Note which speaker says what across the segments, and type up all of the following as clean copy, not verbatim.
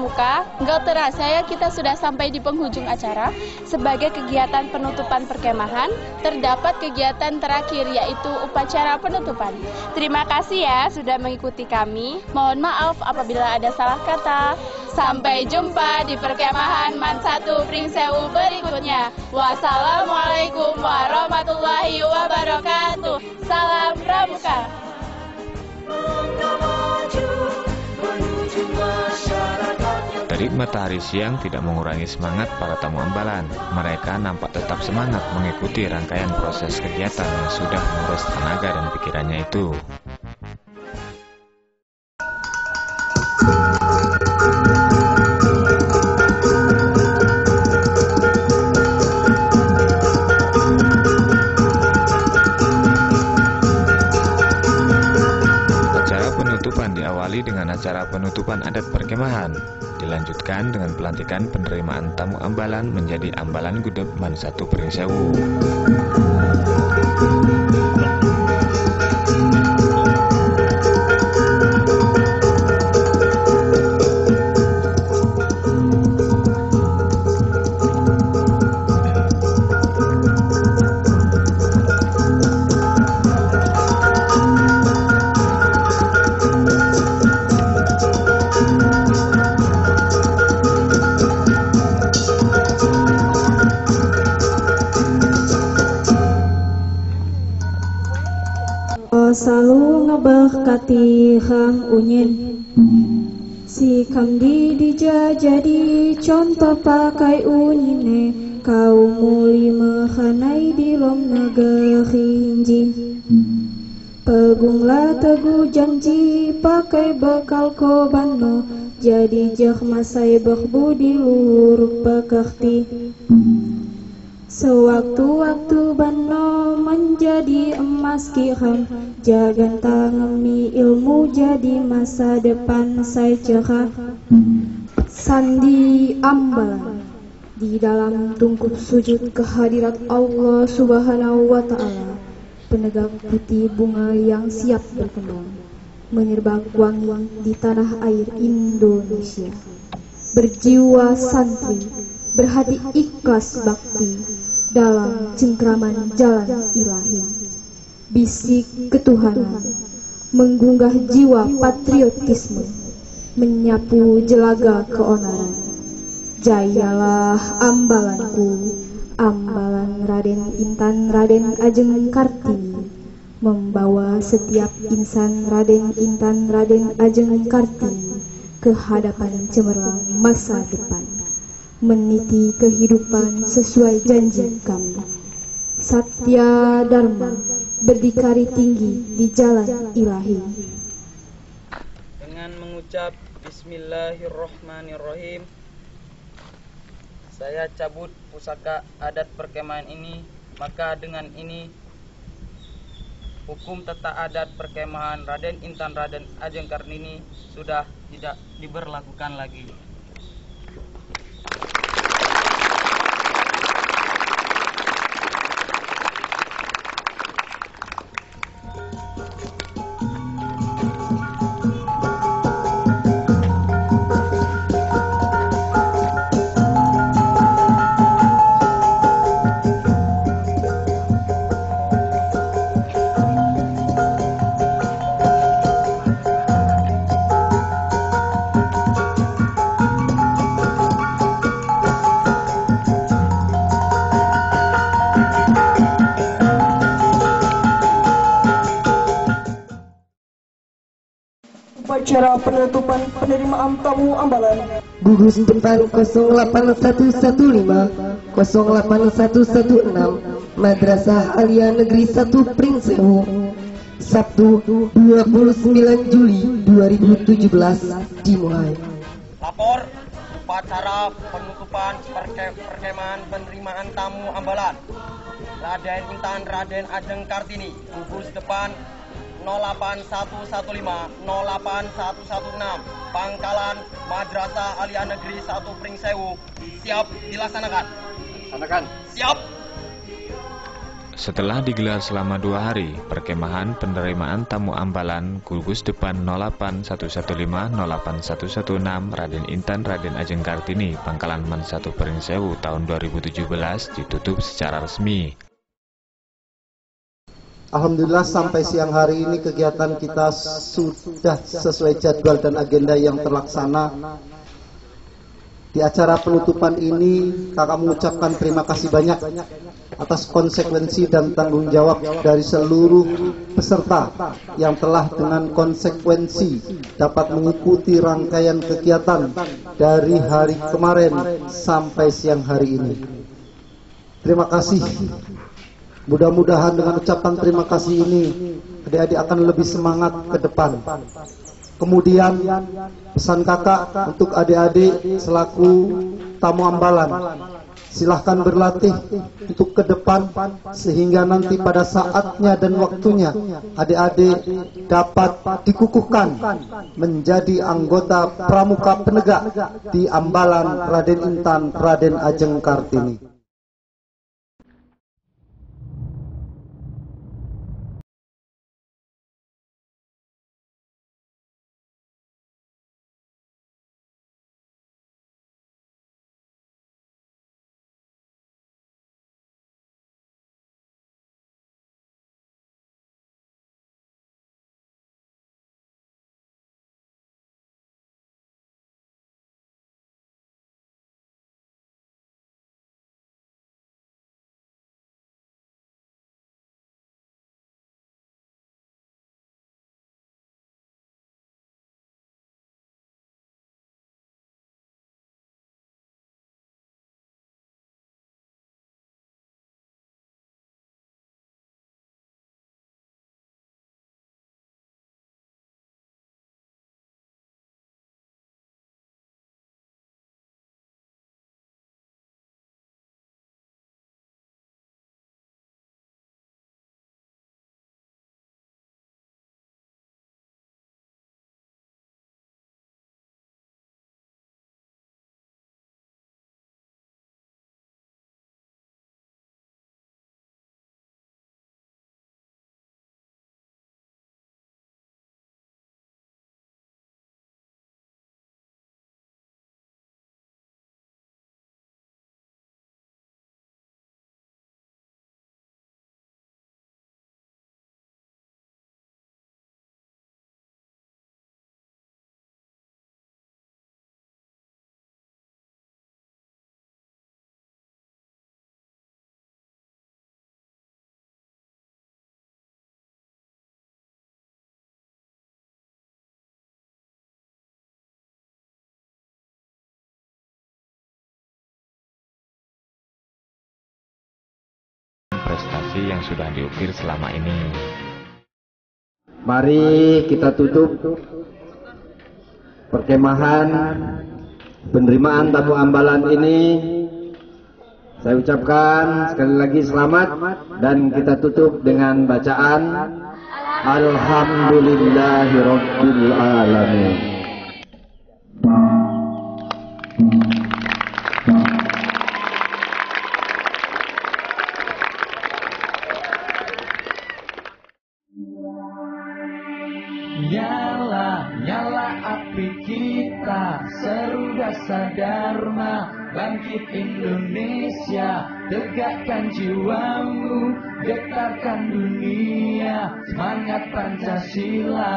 Speaker 1: Pramuka, nggak terasa ya kita sudah sampai di penghujung acara. Sebagai kegiatan penutupan perkemahan, terdapat kegiatan terakhir yaitu upacara penutupan. Terima kasih ya sudah mengikuti kami. Mohon maaf apabila ada salah kata. Sampai jumpa di perkemahan Man 1 Pringsewu berikutnya. Wassalamualaikum warahmatullahi wabarakatuh. Salam Pramuka.
Speaker 2: Terik matahari siang tidak mengurangi semangat para tamu Ambalan. Mereka nampak tetap semangat mengikuti rangkaian proses kegiatan yang sudah menguras tenaga dan pikirannya itu. Diawali dengan acara penutupan adat perkemahan, dilanjutkan dengan pelantikan penerimaan tamu Ambalan menjadi Ambalan Gudeg Man 1 Pringsewu.
Speaker 3: Selalu ngeberkati Kang Unyin, si Kang Didija jadi contoh pakai unyine, kaum muli mekhanai di lom negeri Hinji. Pegunglah teguh janji pakai bekal kobano, jadi jeh masai berbudi luhur pekerti. Sewaktu-waktu bano menjadi emas kiram, jagan tangemi ilmu jadi masa depan saya cerah. Sandi Ambalan di dalam tungkup sujud kehadirat Allah Subhanahu wa Ta'ala, penegak putih bunga yang siap berkembang, menyerbak wangi di tanah air Indonesia. Berjiwa santri, berhati ikhlas bakti dalam cengkraman jalan ilahi. Bisik ketuhanan menggugah jiwa patriotisme, menyapu jelaga keonaran. Jayalah Ambalanku, Ambalan Raden Intan Raden Ajeng Kartini, membawa setiap insan Raden Intan Raden Ajeng Kartini ke hadapan cemerlang masa depan, meniti kehidupan sesuai janji kami. Satya Dharma berdikari tinggi di jalan ilahi.
Speaker 4: Dengan mengucap Bismillahirrahmanirrahim, saya cabut pusaka adat perkemahan ini. Maka dengan ini hukum tata adat perkemahan Raden Intan Raden Ajeng Kartini sudah tidak diberlakukan lagi.
Speaker 5: Upacara penutupan penerimaan tamu Ambalan.
Speaker 6: Gugus depan 08115 08116 Madrasah Alia Negeri 1 Pringsewu, Sabtu 29 Juli 2017 dimulai.
Speaker 4: Lapor upacara penutupan perkemahan penerimaan tamu Ambalan Raden Intan Raden Ajeng Kartini, gugus depan 08115 08116 Pangkalan Madrasah Alia Negeri 1 Pringsewu. Siap dilaksanakan. Laksanakan. Siap.
Speaker 2: Setelah digelar selama 2 hari, perkemahan penerimaan tamu Ambalan Gugus Depan 0811508116 Raden Intan Raden Ajeng Kartini Pangkalan Man 1 Pringsewu tahun 2017 ditutup secara resmi.
Speaker 7: Alhamdulillah sampai siang hari ini kegiatan kita sudah sesuai jadwal dan agenda yang terlaksana. Di acara penutupan ini kakak mengucapkan terima kasih banyak atas konsekuensi dan tanggung jawab dari seluruh peserta yang telah dengan konsekuensi dapat mengikuti rangkaian kegiatan dari hari kemarin sampai siang hari ini. Terima kasih. Mudah-mudahan dengan ucapan terima kasih ini adik-adik akan lebih semangat ke depan. Kemudian pesan kakak untuk adik-adik selaku tamu Ambalan, silahkan berlatih untuk ke depan sehingga nanti pada saatnya dan waktunya adik-adik dapat dikukuhkan menjadi anggota pramuka penegak di Ambalan Raden Intan Raden Ajeng Kartini.
Speaker 2: Prestasi yang sudah diukir selama ini.
Speaker 8: Mari kita tutup perkemahan penerimaan tamu Ambalan ini. Saya ucapkan sekali lagi selamat dan kita tutup dengan bacaan Alhamdulillahirabbil alamin.
Speaker 9: Nyala api kita, seru dasar dharma, bangkit Indonesia, tegakkan jiwamu, getarkan dunia, semangat Pancasila.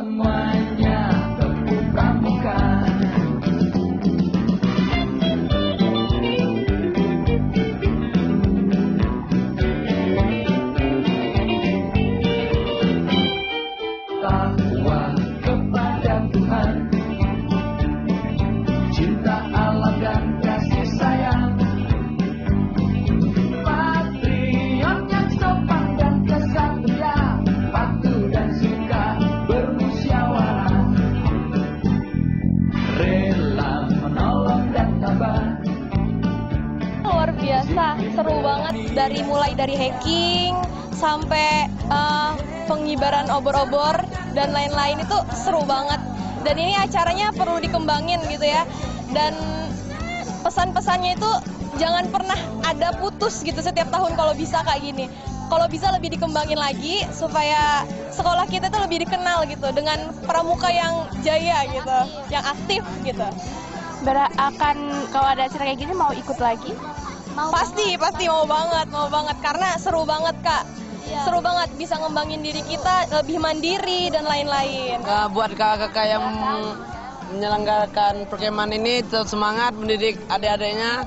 Speaker 9: semuanya tepuk pramuka. Takwa kepada Tuhan, cinta alam dan kasih sayang, patriot yang sopan dan kesatria, patuh dan suka bermusyawarah, rela menolong dan tabah.
Speaker 10: Luar biasa, seru banget mulai dari hiking sampai pengibaran obor-obor dan lain-lain, itu seru banget. Dan ini acaranya perlu dikembangin gitu ya. Dan pesan-pesannya itu jangan pernah ada putus gitu setiap tahun kalau bisa kayak gini. Kalau bisa lebih dikembangin lagi supaya sekolah kita tuh lebih dikenal gitu dengan pramuka yang jaya gitu, yang aktif gitu.
Speaker 1: Kalau ada acara kayak gini mau ikut lagi?
Speaker 10: Pasti mau banget karena seru banget Kak. Seru banget, bisa ngembangin diri kita lebih mandiri dan lain-lain.
Speaker 11: Buat kakak-kakak yang menyelenggarakan perkemahan ini, tetap semangat mendidik adik-adiknya.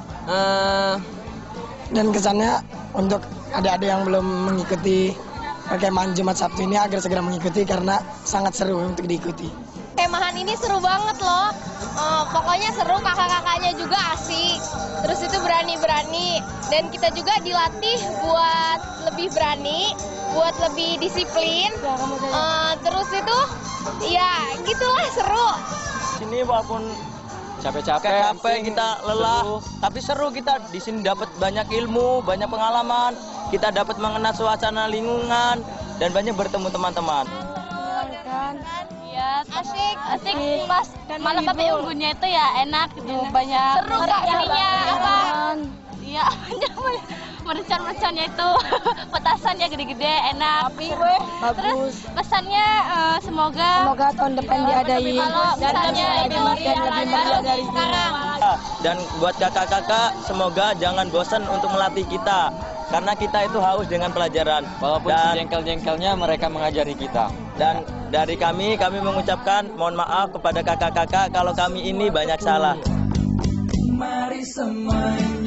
Speaker 11: Dan kesannya untuk adik-adik yang belum mengikuti perkemahan Jumat Sabtu ini agar segera mengikuti karena sangat seru untuk diikuti.
Speaker 10: Perkemahan ini seru banget loh. Pokoknya seru, kakak-kakaknya juga asik. Terus itu berani-berani. Dan kita juga dilatih buat lebih berani, buat lebih disiplin. Terus itu, ya gitulah seru.
Speaker 12: Sini walaupun capek kita lelah, tapi seru. Kita di sini dapat banyak ilmu, banyak pengalaman. Kita dapat mengenal suasana lingkungan dan banyak bertemu teman-teman.
Speaker 1: Iya, asik pas malam tapi unggunya itu ya enak gitu, banyak
Speaker 10: seru Kak jadinya apa?
Speaker 1: Iya, banyak mercon-merconnya itu petasannya gede-gede, enak.
Speaker 10: Bagus.
Speaker 1: Terus pesannya semoga
Speaker 10: tahun depan diadain
Speaker 1: dan lebih meriah dari sekarang.
Speaker 12: Dan buat kakak-kakak, semoga jangan bosan untuk melatih kita. Karena kita itu haus dengan pelajaran. Walaupun sejengkel-jengkelnya mereka mengajari kita. Dan dari kami mengucapkan mohon maaf kepada kakak-kakak kalau kami ini banyak salah.
Speaker 9: Mari semuanya